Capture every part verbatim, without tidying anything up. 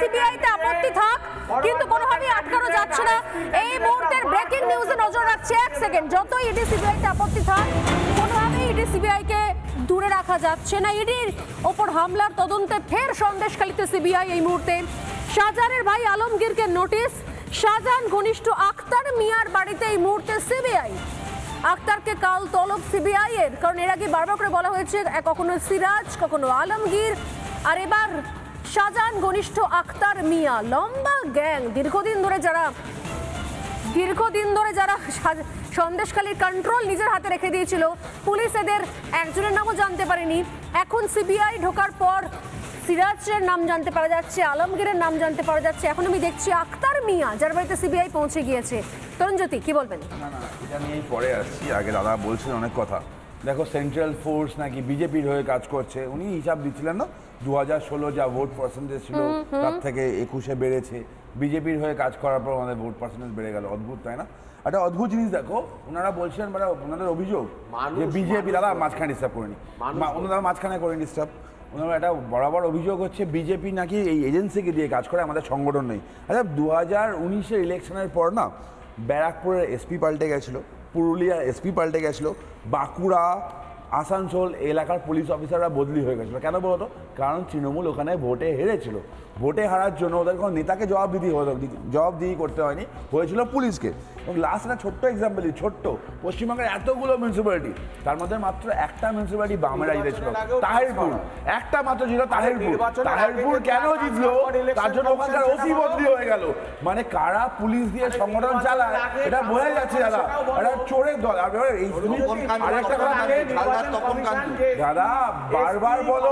CBI তে আপত্তি থাক, কিন্তু কোনোভাবেই আটকানো যাচ্ছে না। এই মুহূর্তের ব্রেকিং নিউজে নজর রাখছে এক সেকেন্ড, যত ইডি সিবিআই তে আপত্তি থাক কোনোভাবেই ইডি সিবিআই কে দূরে রাখা যাচ্ছে না। ইডির ওপর হামলার তদন্তে ফের সন্দেশখালীতে সিবিআই এই মুহূর্তে। শাহজাহানের ভাই আলমগীরকে নোটিশ, শাহজাহান ঘনিষ্ঠ আক্তার মিয়ার বাড়িতে এই মুহূর্তে সিবিআই। আক্তারকে কাল তলব সিবিআই এর, কারণ এর আগে বারবার করে বলা হয়েছে কখনো সিরাজ কখনো আলমগীর, আর এবার শাহজাহান ঘনিষ্ঠ আক্তার মিয়া। লম্বা গ্যাং, দীর্ঘদিন ধরে যারা দীর্ঘদিন ধরে যারা সন্দেশখালীর কন্ট্রোল নিজের হাতে রেখে দিয়েছিল, পুলিশ এদের একজনের নামও জানতে পারেনি। এখন সিবিআই ঢোকার পর সিরাজের নাম জানতে পারা যাচ্ছে, আলমগীরের নাম জানতে পারা যাচ্ছে, এখন আমি দেখছি আক্তার মিয়া যার বাড়িতে সিবিআই পৌঁছে গিয়েছে। তরুণজ্যোতি কি বলবেন? না না, এটা নিয়েই পরে আসছি। আগে দাদা বলছেন অনেক কথা। দেখো, সেন্ট্রাল ফোর্স নাকি বিজেপির হয়ে কাজ করছে, উনি হিসাব দিচ্ছিলেন না দু হাজার ষোলো যা ভোট পার্সেন্টেজ ছিল তার থেকে একুশে বেড়েছে। বিজেপির হয়ে কাজ করার পর আমাদের ভোট পার্সেন্টেজ বেড়ে গেল। অদ্ভুত, তাই না? একটা অদ্ভুত জিনিস দেখো, ওনারা বলছেন মানে ওনাদের অভিযোগ যে বিজেপি, দাদা মাঝখানে ডিস্টার্ব করেনি, ওনারা মাঝখানে করেনি ডিস্টার্ব। ওনারা একটা বরাবর অভিযোগ হচ্ছে বিজেপি নাকি এই এজেন্সিকে দিয়ে কাজ করে, আমাদের সংগঠন নেই। আচ্ছা, দু হাজার উনিশের ইলেকশনের পর না ব্যারাকপুরের এসপি পাল্টে গেছিলো, পুরুলিয়ার এসপি পাল্টে গেছিলো, বাঁকুড়া আসানসোল এলাকার পুলিশ অফিসাররা বদলি হয়ে গেছিলো। কেন বলতো? কারণ তৃণমূল ওখানে ভোটে হেরেছিল। ভোটে হারার জন্য ওদের কোনো নেতাকে জবাব দিতে জবাবদিহি করতে হয়নি, হয়েছিল পুলিশকে। এবং লাস্ট একটা ছোট্ট এক্সাম্পল, ছোট্ট পশ্চিমবঙ্গের এতগুলো মিউনিসিপ্যালিটি, তার মধ্যে মাত্র একটা মিউনিসিপ্যালিটি বামেরা জিতেছিল, তাহিরপুর। একটা মাত্র ছিল তাহিরপুর। তাহিরপুর কেন জিতলো? তার জন্য ওখানকার ওসি বদলি হয়ে গেল। মানে কারা পুলিশ দিয়ে সংগঠন চালায় এটা বোঝা যাচ্ছে দাদা, এটা চোরের দল। আরেকটা কথা দাদা বারবার বলো,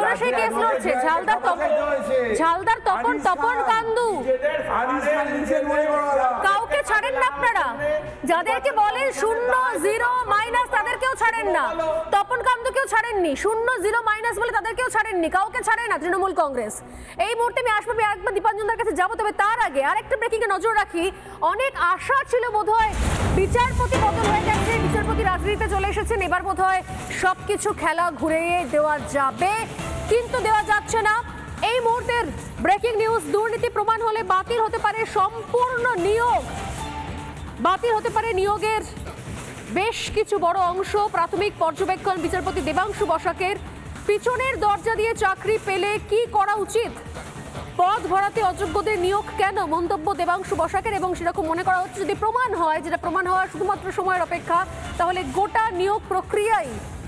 ঝালদার তপন তপন কান্দু কাউকে ছাড়েন না আপনারা, যাদেরকে বলেন শূন্য জিরো মাইনাস তাদেরকেও ছাড়েন না, তপন কান্দুকেও ছাড়েননি, শূন্য জিরো মাইনাস বলে তাদেরকেও ছাড়েননি, কাউকে ছাড়ে না তৃণমূল কংগ্রেস। এই মুহূর্তে আমি আসবো একবার দীপাঞ্জনদার কাছে যাবো, তবে তার আগে আরেকটা ব্রেকিং এ নজর রাখি। অনেক আশা ছিল বোধহয় বিচারপতি বদল হয়ে গেছে, বিচারপতি রাজনীতিতে চলে এসেছেন, এবার বোধহয় সবকিছু খেলা ঘুরে দেওয়া যাবে, কিন্তু দেওয়া যাচ্ছে না। এই মুহূর্তের ব্রেকিং নিউজ, দুর্নীতি প্রমাণ হলে বাতিল হতে পারে সম্পূর্ণ নিয়োগ, বাতিল হতে পারে নিয়োগের বেশ কিছু বড় অংশ। প্রাথমিক পর্যবেক্ষণ বিচারপতি দেবাংশু বসাকের। পিছনের দরজা দিয়ে চাকরি পেলে কি করা উচিত? পদ ভরাতে অযোগ্যদের নিয়োগ কেন? মন্তব্য দেবাংশু বসাকের। এবং সেরকম মনে করা হচ্ছে যদি প্রমাণ হয়, যেটা প্রমাণ হওয়ার শুধুমাত্র সময়ের অপেক্ষা, তাহলে গোটা নিয়োগ প্রক্রিয়াই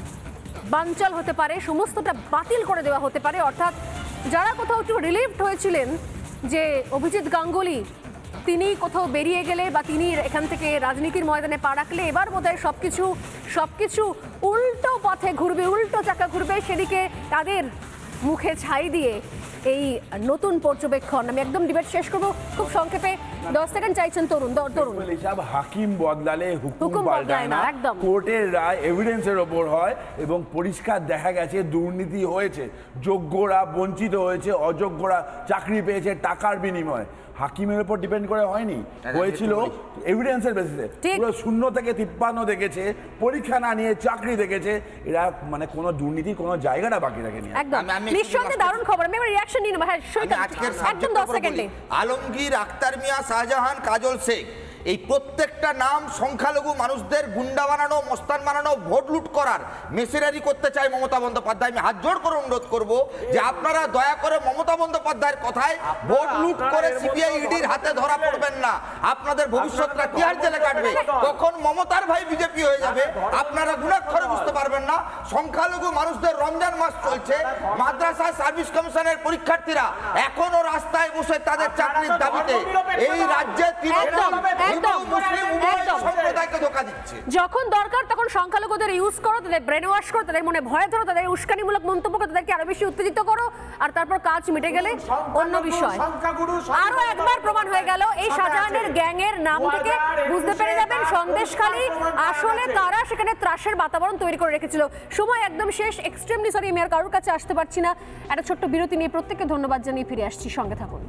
বানচাল হতে পারে, সমস্তটা বাতিল করে দেওয়া হতে পারে। অর্থাৎ যারা কোথাও একটু রিলিভড হয়েছিলেন যে অভিজিৎ গাঙ্গুলি তিনি কোথাও বেরিয়ে গেলে বা তিনি এখান থেকে রাজনীতির ময়দানে পা রাখলে এবার বোধহয় সবকিছু সবকিছু উল্টো পথে ঘুরবে, উল্টো চাকা ঘুরবে, সেদিকে তাদের মুখে ছাই দিয়ে এই নতুন পর্যবেক্ষণ। আমি একদম ডিবেট শেষ করবো, খুব সংক্ষেপে দশ সেকেন্ড চাইছেন তরুণ। তরুণ হাকিম বদলালে হুকুম পাল্টায় না, একদম কোর্টের রায় এভিডেন্সের ওপর হয় এবং পরিষ্কার দেখা গেছে দুর্নীতি হয়েছে, যোগ্যরা বঞ্চিত হয়েছে, অযোগ্যরা চাকরি পেয়েছে টাকার বিনিময়ে। হাকিমের উপর ডিপেন্ড করে হয়নি, হয়েছিল এভিডেন্সের বেসিসে। পুরো শূন্য থেকে তিপ্পান্ন দেখেছে, পরীক্ষা না নিয়ে চাকরি দেখেছে। এরা মানে কোনো দুর্নীতির কোনো জায়গাটা বাকি রাখেনি। একদম নিঃসন্দেহে দারুণ খবর। আমি এবার রিঅ্যাকশন নিয়ে নেব। হ্যাঁ, একদম দশ সেকেন্ডে। আলমগীর, আক্তার মিয়া, শাহজাহান, কাজল শেখ, এই প্রত্যেকটা নাম সংখ্যালঘু মানুষদের গুন্ডা বানানো, মস্তান বানানো, ভোট লুট করার মেশিনারি করতে চায় মমতা বন্দ্যোপাধ্যায়। আমি হাত জোড় করে অনুরোধ করবো যে আপনারা দয়া করে মমতা বন্দ্যোপাধ্যায়ের কথায় ভোট লুট করে সিবিআই ইডির হাতে ধরা পড়বেন না। আপনাদের ভবিষ্যৎটা কি আর জেলে কাটবে, কখন মমতার ভাই বিজেপি হয়ে যাবে আপনারা গুণাক্ষরে বুঝতে পারবেন না। সংখ্যালঘু মানুষদের রমজান মাস চলছে, মাদ্রাসায় সার্ভিস কমিশনের পরীক্ষার্থীরা এখনো রাস্তায় বসে তাদের চাকরির দাবিতে এই রাজ্যে যখন দরকার তখন সংখ্যালঘুদের ইউজ করো, তাদের ব্রেন ওয়াশ করো, তাদের মনে ভয় ধরো, তাদের উস্কানিমূলক মন্তব্য করো, তাদেরকে আরো বেশি উত্তেজিত করো, আর তারপর কাজ মিটে গেলে অন্য বিষয়। আরো একবার প্রমাণ হয়ে গেল এই শাহজাহানের গ্যাং এর নাম থেকে বুঝতে পেরে যাবেন সন্দেশখালী আসলে তারা সেখানে ত্রাসের বাতাবরণ তৈরি করে রেখেছিল। সময় একদম শেষ, এক্সট্রিমলি সরি আমি আর কারোর কাছে আসতে পারছি না। একটা ছোট্ট বিরতি নিয়ে প্রত্যেককে ধন্যবাদ জানিয়ে ফিরে আসছি, সঙ্গে থাকুন।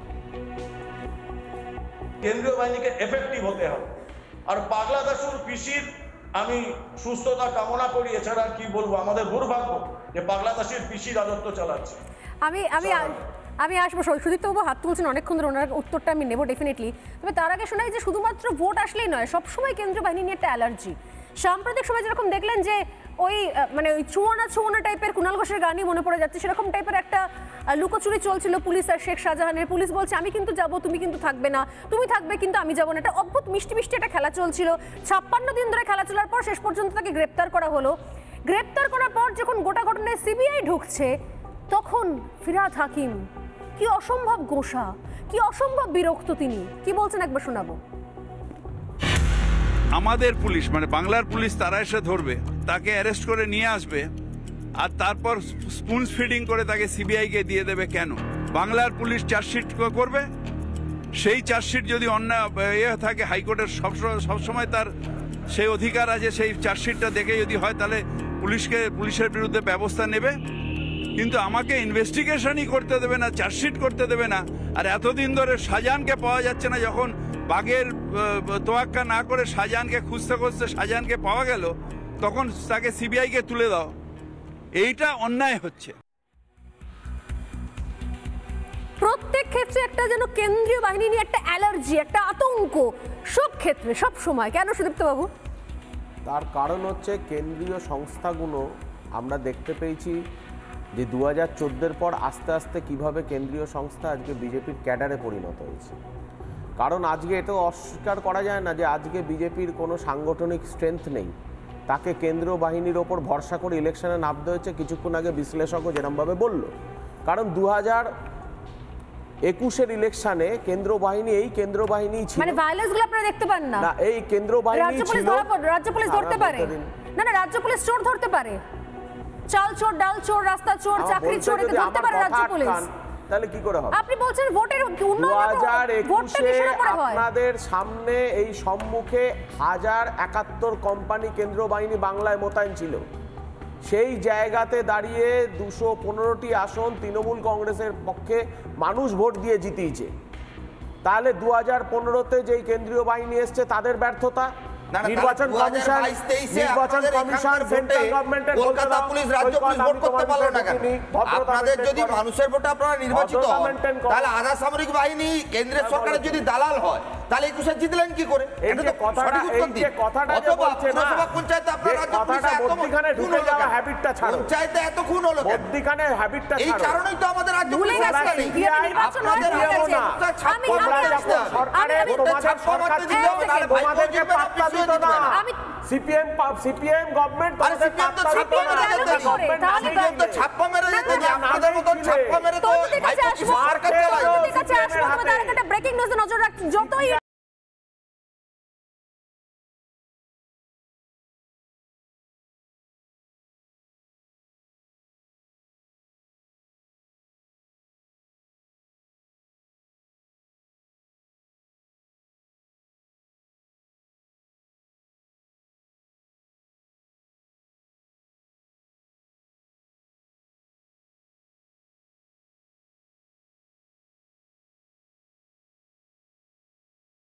কেন্দ্রীয় বাহিনীকে এফেক্টিভ হতে হবে। আর পাগলা দাসুর পিসির আমি সুস্থতা কামনা করি, এছাড়া কি বলবো, আমাদের দুর্ভাগ্য যে পাগলা দাসের পিসি রাজত্ব চালাচ্ছে। আমি আমি আমি আসবো, সুদীপ্তবাবু হাত তুলছেন অনেকক্ষণ ধরে, ওনার উত্তরটা আমি নেবো ডেফিনেটলি। তবে তার আগে শোনাই যে শুধুমাত্র ভোট আসলেই নয়, সবসময় কেন্দ্রীয় বাহিনী নিয়ে একটা অ্যালার্জি। সাম্প্রতিক সময় যেরকম দেখলেন যে ওই মানে ওই চুয়ানা চুয়ানা টাইপের কুণাল ঘোষের গানই মনে পড়ে যাচ্ছে, সেরকম টাইপের একটা লুকোচুরি চলছিল পুলিশ আর শেখ শাহজাহানের। পুলিশ বলছে আমি কিন্তু যাব, তুমি কিন্তু থাকবে না, তুমি থাকবে কিন্তু আমি যাবো না। একটা অদ্ভুত মিষ্টি মিষ্টি একটা খেলা চলছিল। ছাপ্পান্ন দিন ধরে খেলা চলার পর শেষ পর্যন্ত তাকে গ্রেপ্তার করা হলো। গ্রেপ্তার করার পর যখন গোটা ঘটনায় সিবিআই ঢুকছে, তখন ফিরহাদ হাকিম কি অসম্ভব গোসা, কি অসম্ভব বিরক্ত। তিনি কি বলছেন একবার শোনাবো। আমাদের পুলিশ মানে বাংলার পুলিশ তারা এসে ধরবে, তাকে অ্যারেস্ট করে নিয়ে আসবে, আর তারপর স্পুন ফিডিং করে তাকে সিবিআই কে দিয়ে দেবে। কেন? বাংলার পুলিশ চার্জশিট করবে, সেই চার্জশিট যদি অন্য ইয়ে থাকে হাইকোর্টের সবসময় সবসময় তার সেই অধিকার আছে, সেই চার্জশিটটা দেখে যদি হয় তাহলে পুলিশকে পুলিশের বিরুদ্ধে ব্যবস্থা নেবে। কিন্তু আমাকে ইনভেস্টিগেশনই করতে দেবে না, চার্জশিট করতে দেবে না। আর এতদিন ধরে শাহজাহানকে পাওয়া যাচ্ছে না, যখন বাঘের তোয়াক্কা না করে শাহজাহানকে খুঁজতে খুঁজতে শাহজাহানকে পাওয়া গেল, তখন তাকে সিবিআই কে তুলে দাও। এইটা অন্যায় হচ্ছে। প্রত্যেক ক্ষেত্রে একটা যেন কেন্দ্রীয় বাহিনী নিয়ে একটা অ্যালার্জি, একটা আতঙ্ক সব ক্ষেত্রে সব সময়। কেন সুদীপ্ত বাবু? তার কারণ হচ্ছে কেন্দ্রীয় সংস্থাগুলো আমরা দেখতে পেয়েছি যে দু হাজার চোদ্দোর পর আস্তে আস্তে কিভাবে কেন্দ্রীয় সংস্থা আজকে বিজেপির ক্যাডারে পরিণত হয়েছে। কারণ আজকে এটাও অস্বীকার করা যায় না যে আজকে বিজেপির কোনো সাংগঠনিক স্ট্রেংথ নেই। তাকে কেন্দ্রীয় বাহিনীর ওপর ভরসা করে ইলেকশনে নামতে হয়েছে, কিছুক্ষণ আগে বিশ্লেষকও যেরকমভাবে বলল। কারণ দু হাজার একুশের ইলেকশনে কেন্দ্র বাহিনী এই কেন্দ্র বাহিনী ছিল, মানে ভায়োলেন্স গুলো আপনারা দেখতে পান না? না, এই কেন্দ্র বাহিনী ছিল। রাজ্য পুলিশ ধরতে পারে না, না রাজ্য পুলিশ চোর ধরতে পারে, চাল চোর, ডাল চোর, রাস্তা চোর, চাকরি চোর, এটা ধরতে পারে রাজ্য পুলিশ। তাহলে কি করে হবে? আপনি বলছেন ভোটের দু হাজার একুশে আপনাদের সামনে এই সম্মুখে হাজার একাত্তর কোম্পানি কেন্দ্র বাহিনী বাংলায় মোতায়েন ছিল। সেই জায়গাতে দাঁড়িয়ে দুশো পনেরোটি আসন তৃণমূল কংগ্রেসের পক্ষে মানুষ ভোট দিয়ে জিতিয়েছে। তাহলে দু হাজার পনেরোতে যেই কেন্দ্রীয় বাহিনী এসছে তাদের ব্যর্থতা, নির্বাচন কমিশন নির্বাচন কমিশন সেন্ট্রাল গভর্নমেন্টের কলকাতা পুলিশ রাজ্য পুলিশ ভোট করতে পারলো না কেন? আপনাদের যদি মানুষের ভোটে আপনারা নির্বাচিত হন, তাহলে আধা সামরিক বাহিনী কেন্দ্রের সরকারের যদি দালাল হয়, তাহলে একুশে জিতলেন কি করে? এটা তো কথাটা এই যে কথাটা যে বলছে না, পঞ্চায়েতে আপনারা রাজ্য পুলিশ মধ্যখানে ঢুকে যাওয়া হ্যাবিটটা ছাড়ো। পঞ্চায়েতে এত খুন হলো কেন? মধ্যখানে হ্যাবিটটা ছাড়ো। এই কারণেই তো আমাদের রাজ্য পুলিশ আপনাদের সরকারের তোমাদের সরকার ছিল, তোমাদেরকে পাত্তা দিত না। সিপিএম সিপিএম গভর্নমেন্ট তোমাদের পাত্তা দিত না। গভর্নমেন্ট তো ছাপ্পা মেরে যেতে, আপনাদের মতন ছাপ্পা মেরে তো ব্রেকিং নিউজে নজর রাখ, যতই